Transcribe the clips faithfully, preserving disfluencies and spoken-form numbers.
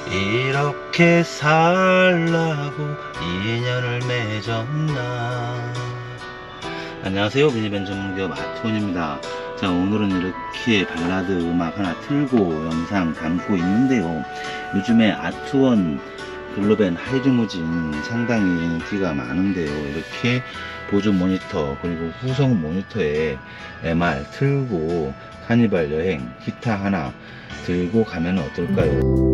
이렇게 살라고 인연을 맺었나. 안녕하세요, 미니밴 전문기업 아트원입니다. 자, 오늘은 이렇게 발라드 음악 하나 틀고 영상 담고 있는데요. 요즘에 아트원 글로벤 하이리무진 상당히 인기가 많은데요. 이렇게 보조 모니터 그리고 후속 모니터에 엠알 틀고 카니발 여행 기타 하나 들고 가면 어떨까요?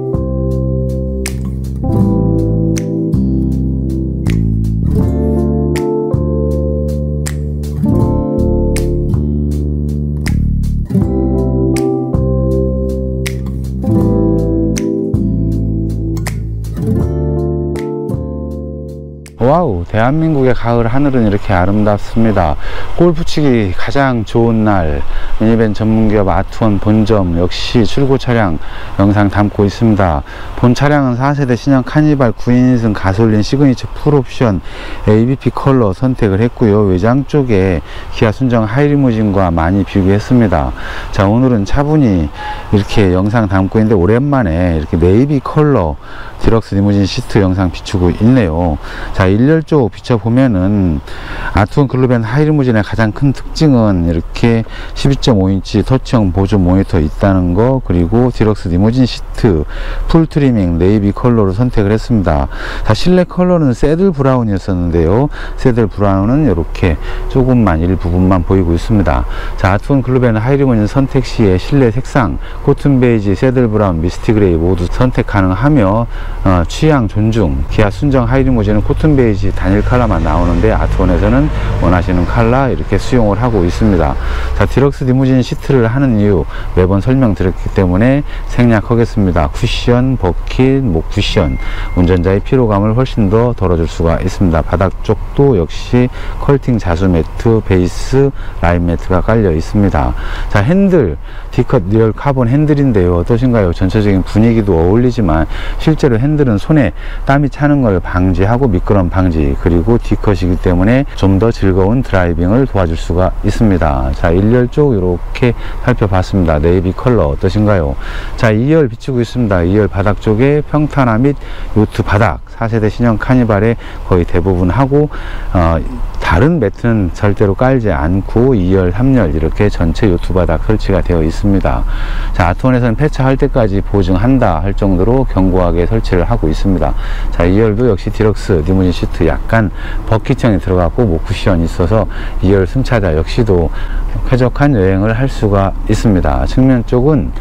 와우, 대한민국의 가을 하늘은 이렇게 아름답습니다. 골프 치기 가장 좋은 날, 미니밴 전문기업 아트원 본점 역시 출고 차량 영상 담고 있습니다. 본 차량은 사 세대 신형 카니발 구 인승 가솔린 시그니처 풀옵션 에이비피 컬러 선택을 했고요. 외장 쪽에 기아 순정 하이리무진과 많이 비교했습니다. 자, 오늘은 차분히 이렇게 영상 담고 있는데 오랜만에 이렇게 네이비 컬러 디럭스 리무진 시트 영상 비추고 있네요. 자, 일렬 쪽 비춰보면은 아트원 글로벤 하이리무진의 가장 큰 특징은 이렇게 십이 점 오 인치 터치형 보조 모니터 있다는 거, 그리고 디럭스 리무진 시트 풀 트리밍 네이비 컬러로 선택을 했습니다. 자, 실내 컬러는 새들 브라운이었었는데요. 새들 브라운은 이렇게 조금만 일부분만 보이고 있습니다. 자, 아트원 글로벤 하이리무진 선택 시에 실내 색상 코튼 베이지, 새들 브라운, 미스티 그레이 모두 선택 가능하며 어, 취향 존중. 기아 순정 하이리무진은 코튼 베이지 단일 컬러만 나오는데 아트원에서는 원하시는 컬러 이렇게 수용을 하고 있습니다. 자, 디럭스 리무진 시트를 하는 이유 매번 설명드렸기 때문에 생략하겠습니다. 쿠션, 버킷, 목 쿠션, 운전자의 피로감을 훨씬 더 덜어줄 수가 있습니다. 바닥 쪽도 역시 컬팅 자수 매트, 베이스 라인 매트가 깔려 있습니다. 자, 핸들 D컷 리얼 카본 핸들인데요. 어떠신가요? 전체적인 분위기도 어울리지만 실제로 핸들은 손에 땀이 차는 걸 방지하고 미끄럼 방지, 그리고 D컷이기 때문에 좀 더 즐거운 드라이빙을 도와줄 수가 있습니다. 자, 일렬 쪽 이렇게 살펴봤습니다. 네이비 컬러 어떠신가요? 자, 이열 비추고 있습니다. 이열 바닥 쪽에 평탄화 및 요트 바닥 사 세대 신형 카니발에 거의 대부분 하고 어, 다른 매트는 절대로 깔지 않고 이열, 삼열 이렇게 전체 요트 바닥 설치가 되어 있습니다. 자, 아트원에서는 폐차할 때까지 보증한다 할 정도로 견고하게 설치를 하고 있습니다. 자, 이열도 역시 디럭스 리무진 시트 약간 버킷형이 들어갔고 목 쿠션이 있어서 이열 승차자 역시도 쾌적한 여행을 할 수가 있습니다. 측면 쪽은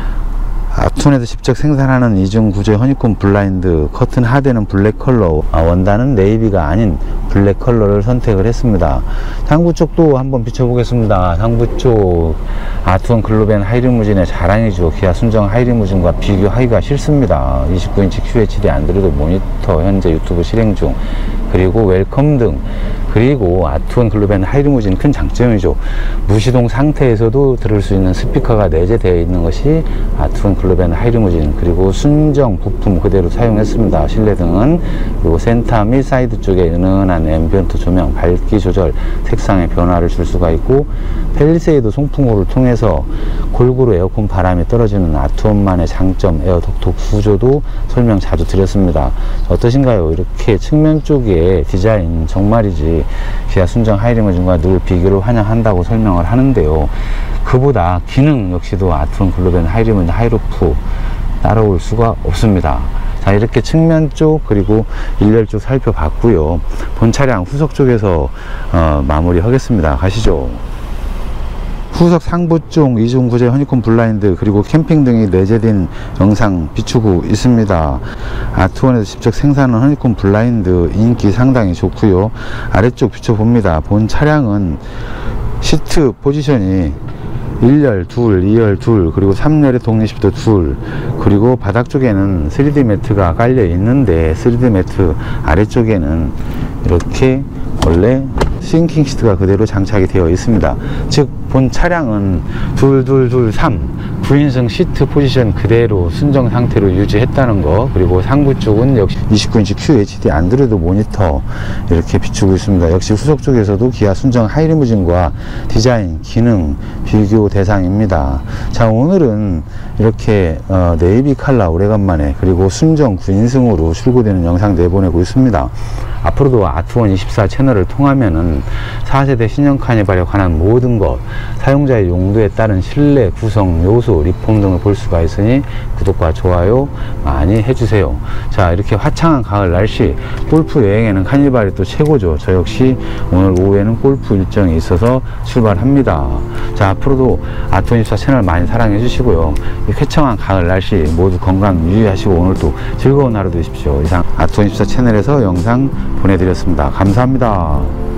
아트원에서 직접 생산하는 이중 구조의 허니콤 블라인드, 커튼 하대는 블랙 컬러, 원단은 네이비가 아닌 블랙 컬러를 선택을 했습니다. 상부 쪽도 한번 비춰보겠습니다. 상부 쪽 아트원 글로벤 하이리무진의 자랑이죠. 기아 순정 하이리무진과 비교하기가 싫습니다. 이십구 인치 큐에이치디 안드로이드 모니터 현재 유튜브 실행 중, 그리고 웰컴 등, 그리고 아트원 글로벤 하이리무진 큰 장점이죠. 무시동 상태에서도 들을 수 있는 스피커가 내재되어 있는 것이 아트원 글로벤 하이리무진, 그리고 순정 부품 그대로 사용했습니다. 실내등은 그리고 센터 및 사이드 쪽에 은은한 앰비언트 조명, 밝기 조절, 색상의 변화를 줄 수가 있고, 펠리세이드 송풍구를 통해서 골고루 에어컨 바람이 떨어지는 아트원만의 장점 에어독톡 구조도 설명 자주 드렸습니다. 어떠신가요? 이렇게 측면 쪽에 디자인 정말이지 기아 순정 하이리무진과 늘 비교를 환영한다고 설명을 하는데요. 그보다 기능 역시도 아트원 글로벤 하이리무진 하이루프 따라올 수가 없습니다. 자, 이렇게 측면 쪽 그리고 일렬 쪽 살펴봤고요. 본 차량 후속 쪽에서 어, 마무리 하겠습니다. 가시죠. 후속 상부 쪽 이중 구조의 허니콤 블라인드 그리고 캠핑 등이 내재된 영상 비추고 있습니다. 아트원에서 직접 생산한 허니콤 블라인드 인기 상당히 좋고요. 아래쪽 비춰봅니다. 본 차량은 시트 포지션이 일열 둘, 이열 둘, 그리고 삼열의 독립시트 둘, 그리고 바닥 쪽에는 쓰리디 매트가 깔려 있는데 쓰리디 매트 아래쪽에는 이렇게 원래 싱킹 시트가 그대로 장착이 되어 있습니다. 즉 본 차량은 둘, 둘, 둘, 삼 구 인승 시트 포지션 그대로 순정 상태로 유지했다는 거, 그리고 상부 쪽은 역시 이십구 인치 큐 에이치 디 안드로이드 모니터 이렇게 비추고 있습니다. 역시 후속 쪽에서도 기아 순정 하이리무진과 디자인, 기능 비교 대상입니다. 자, 오늘은 이렇게 어, 네이비 컬러 오래간만에, 그리고 순정 구 인승으로 출고되는 영상 내보내고 있습니다. 앞으로도 아트원 이십사 채널을 통하면은 사 세대 신형 카니발에 관한 모든 것, 사용자의 용도에 따른 실내 구성 요소, 리폼 등을 볼 수가 있으니 구독과 좋아요 많이 해주세요. 자, 이렇게 화창한 가을 날씨, 골프 여행에는 카니발이 또 최고죠. 저 역시 오늘 오후에는 골프 일정이 있어서 출발합니다. 자, 앞으로도 아트원 이십사 채널 많이 사랑해 주시고요. 이 쾌청한 가을 날씨 모두 건강 유의하시고 오늘도 즐거운 하루 되십시오. 이상 아트원 이십사 채널에서 영상 보내드렸습니다. 감사합니다.